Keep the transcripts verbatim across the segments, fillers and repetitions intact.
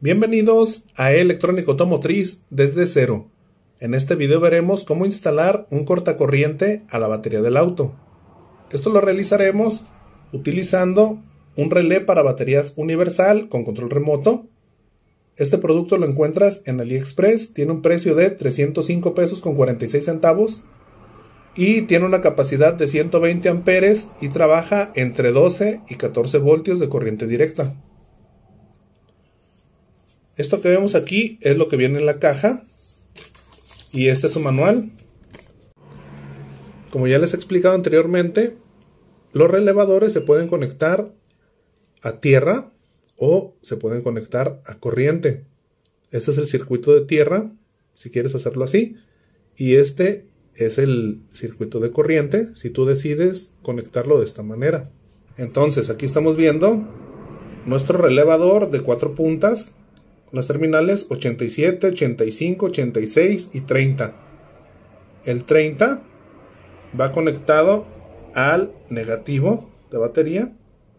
Bienvenidos a Electrónica Automotriz desde cero. En este video veremos cómo instalar un cortacorriente a la batería del auto. Esto lo realizaremos utilizando un relé para baterías universal con control remoto. Este producto lo encuentras en AliExpress, tiene un precio de trescientos cinco pesos con cuarenta y seis centavos y tiene una capacidad de ciento veinte amperes y trabaja entre doce y catorce voltios de corriente directa. Esto que vemos aquí es lo que viene en la caja y este es su manual. Como ya les he explicado anteriormente, los relevadores se pueden conectar a tierra o se pueden conectar a corriente. Este es el circuito de tierra, si quieres hacerlo así, y este es el circuito de corriente, si tú decides conectarlo de esta manera. Entonces aquí estamos viendo nuestro relevador de cuatro puntas, las terminales ochenta y siete, ochenta y cinco, ochenta y seis y treinta. El treinta va conectado al negativo de batería.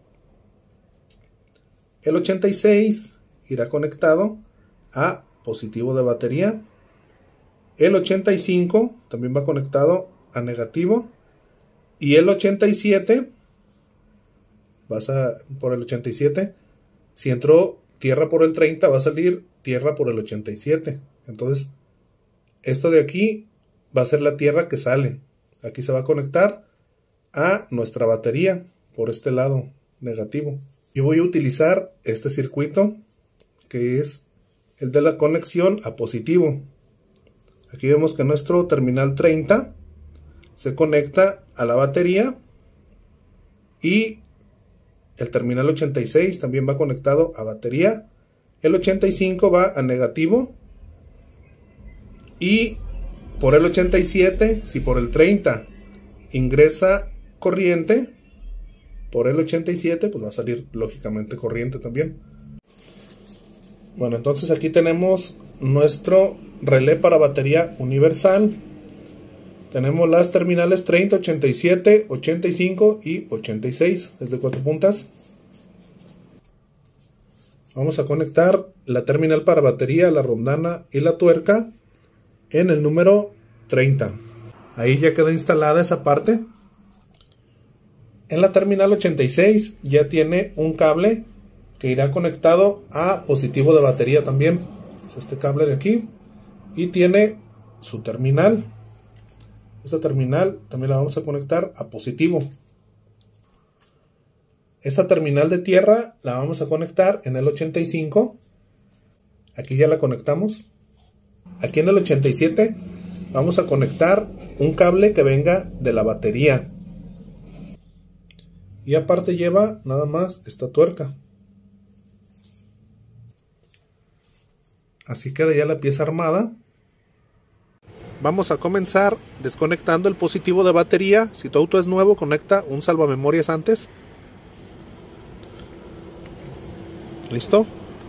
El ochenta y seis irá conectado a positivo de batería. El ochenta y cinco también va conectado a negativo. Y el ochenta y siete, vas a por el ochenta y siete, si entró tierra por el treinta, va a salir tierra por el ochenta y siete. Entonces, esto de aquí va a ser la tierra que sale. Aquí se va a conectar a nuestra batería por este lado negativo. Yo voy a utilizar este circuito que es el de la conexión a positivo. Aquí vemos que nuestro terminal treinta se conecta a la batería y el terminal ochenta y seis también va conectado a batería. El ochenta y cinco va a negativo. Y por el ochenta y siete, si por el treinta ingresa corriente, por el ochenta y siete pues va a salir lógicamente corriente también. Bueno, entonces aquí tenemos nuestro relé para batería universal. Tenemos las terminales treinta, ochenta y siete, ochenta y cinco y ochenta y seis, es de cuatro puntas. Vamos a conectar la terminal para batería, la rondana y la tuerca en el número treinta. Ahí ya quedó instalada esa parte. En la terminal ochenta y seis ya tiene un cable que irá conectado a positivo de batería también. Es este cable de aquí. Y tiene su terminal. Esta terminal también la vamos a conectar a positivo. Esta terminal de tierra la vamos a conectar en el ochenta y cinco. Aquí ya la conectamos. Aquí en el ochenta y siete vamos a conectar un cable que venga de la batería. Y aparte lleva nada más esta tuerca. Así queda ya la pieza armada. Vamos a comenzar desconectando el positivo de batería. Si tu auto es nuevo, conecta un salvamemorias antes. ¿Listo?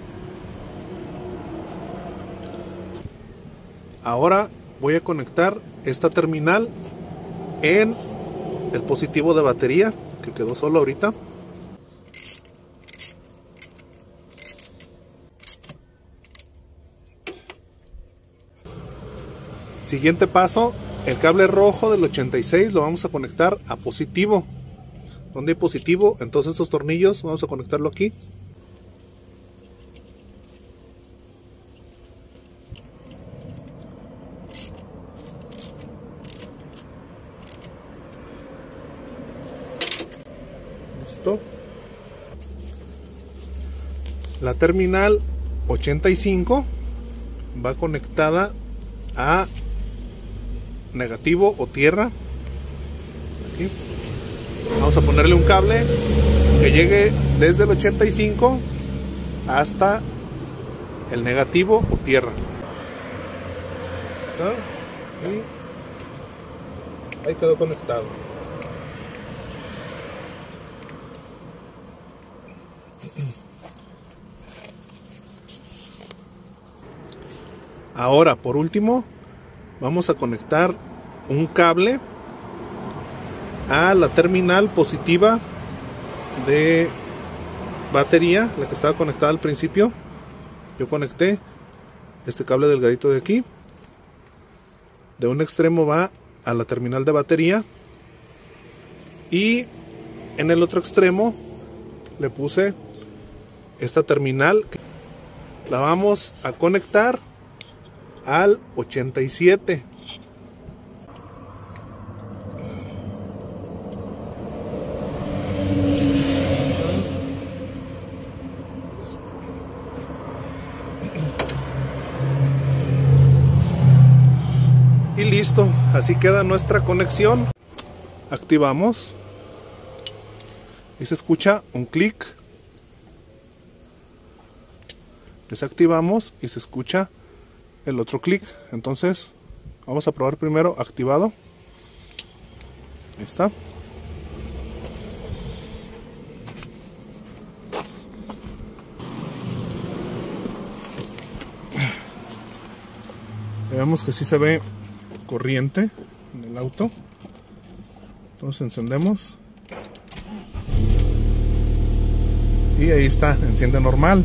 Ahora voy a conectar esta terminal en el positivo de batería, que quedó solo ahorita. Siguiente paso, el cable rojo del ochenta y seis lo vamos a conectar a positivo. Donde hay positivo, entonces estos tornillos vamos a conectarlo aquí. Listo. La terminal ochenta y cinco va conectada a negativo o tierra. Aquí. Vamos a ponerle un cable que llegue desde el ochenta y cinco hasta el negativo o tierra. Y ahí quedó conectado. Ahora, por último, vamos a conectar un cable a la terminal positiva de batería, la que estaba conectada al principio. yo conecté este cable delgadito de aquí. De un extremo va a la terminal de batería y en el otro extremo le puse esta terminal. La vamos a conectar al ochenta y siete. Y listo, así queda nuestra conexión. Activamos y se escucha un clic. Desactivamos y se escucha el otro clic. Entonces vamos a probar primero activado. Ahí está. Veamos que sí se ve corriente en el auto. Entonces encendemos y ahí está, enciende normal.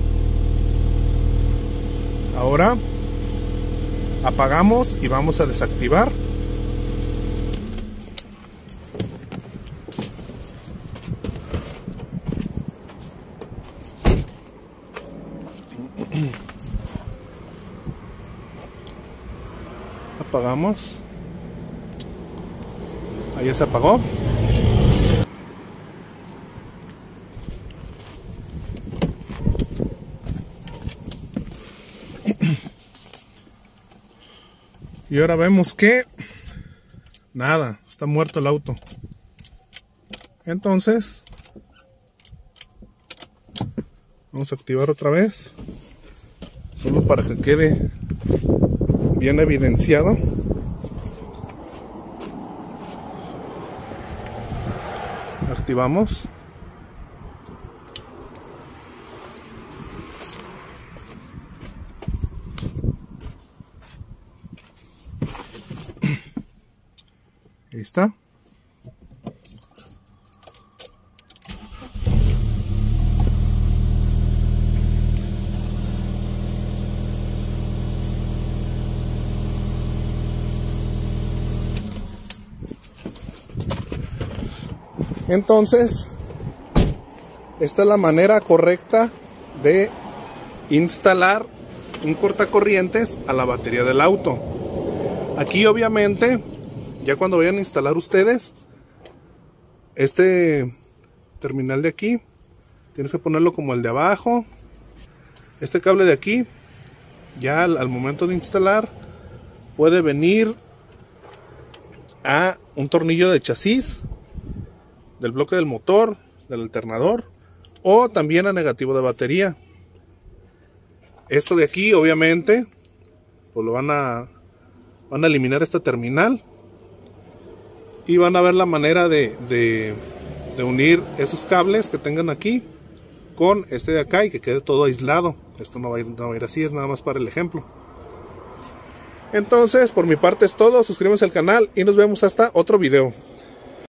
Ahora apagamos y vamos a desactivar. Apagamos. Ahí ya se apagó. Y ahora vemos que nada, está muerto el auto. Entonces vamos a activar otra vez, solo para que quede bien evidenciado. Activamos. Ahí está. Entonces, esta es la manera correcta de instalar un cortacorrientes a la batería del auto. Aquí obviamente, ya cuando vayan a instalar ustedes este terminal de aquí, tienes que ponerlo como el de abajo. Este cable de aquí, ya al, al momento de instalar, puede venir a un tornillo de chasis, del bloque del motor, del alternador, o también a negativo de batería. Esto de aquí obviamente pues lo van a van a eliminar esta terminal y van a ver la manera de, de, de unir esos cables que tengan aquí con este de acá y que quede todo aislado. Esto no va a ir, no va a ir así, es nada más para el ejemplo. Entonces por mi parte es todo, suscríbanse al canal y nos vemos hasta otro video.